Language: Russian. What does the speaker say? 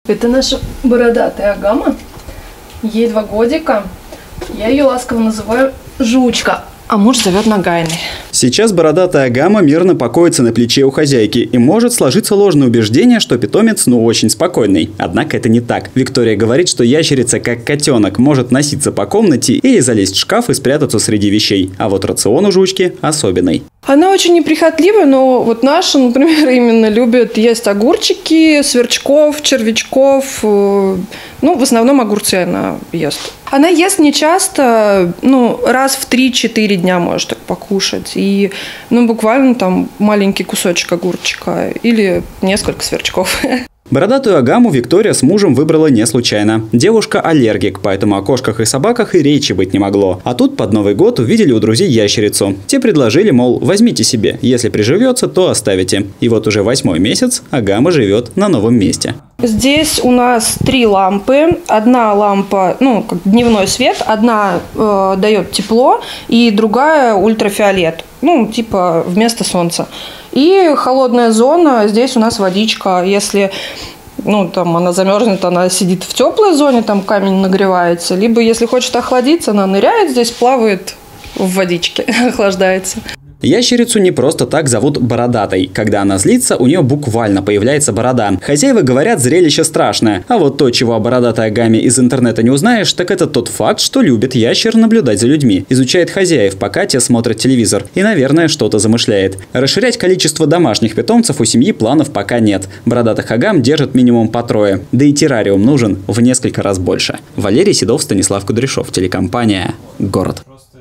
Это наша бородатая агама. Ей 2 годика. Я ее ласково называю Жучка, а муж зовет Нагайный. Сейчас бородатая агама мирно покоится на плече у хозяйки, и может сложиться ложное убеждение, что питомец очень спокойный. Однако это не так. Виктория говорит, что ящерица, как котенок, может носиться по комнате или залезть в шкаф и спрятаться среди вещей. А вот рацион у Жучки особенный. Она очень неприхотливая, но вот наша, например, именно любит есть огурчики, сверчков, червячков. В основном огурцы она ест. Она ест не часто, раз в 3-4 дня может так покушать. И, буквально там маленький кусочек огурчика или несколько сверчков. Бородатую агаму Виктория с мужем выбрала не случайно. Девушка аллергик, поэтому о кошках и собаках и речи быть не могло. А тут под Новый год увидели у друзей ящерицу. Те предложили, мол, возьмите себе, если приживется, то оставите. И вот уже 8-й месяц агама живет на новом месте. Здесь у нас 3 лампы. Одна лампа, как дневной свет, одна дает тепло, и другая ультрафиолет, вместо солнца. И холодная зона, здесь у нас водичка. Если она замерзнет, она сидит в теплой зоне, там камень нагревается. Либо, если хочет охладиться, она ныряет здесь, плавает в водичке, охлаждается. Ящерицу не просто так зовут бородатой. Когда она злится, у нее буквально появляется борода. Хозяева говорят, зрелище страшное. А вот то, чего о бородатой агаме из интернета не узнаешь, так это тот факт, что любит ящер наблюдать за людьми. Изучает хозяев, пока те смотрят телевизор. И, наверное, что-то замышляет. Расширять количество домашних питомцев у семьи планов пока нет. Бородатых агам держат минимум по 3. Да и террариум нужен в несколько раз больше. Валерий Седов, Станислав Кудряшов, телекомпания «Город».